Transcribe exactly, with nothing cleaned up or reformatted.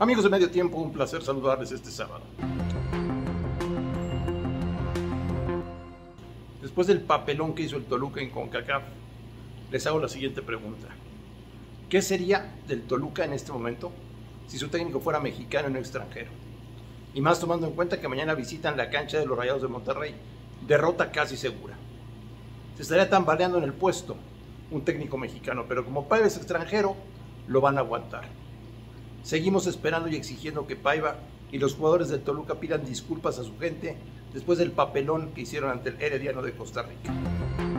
Amigos de Medio Tiempo, un placer saludarles este sábado. Después del papelón que hizo el Toluca en CONCACAF, les hago la siguiente pregunta. ¿Qué sería del Toluca en este momento si su técnico fuera mexicano y no extranjero? Y más tomando en cuenta que mañana visitan la cancha de los Rayados de Monterrey, derrota casi segura. Se estaría tambaleando en el puesto un técnico mexicano, pero como Paiva es extranjero, lo van a aguantar. Seguimos esperando y exigiendo que Paiva y los jugadores del Toluca pidan disculpas a su gente después del papelón que hicieron ante el Herediano de Costa Rica.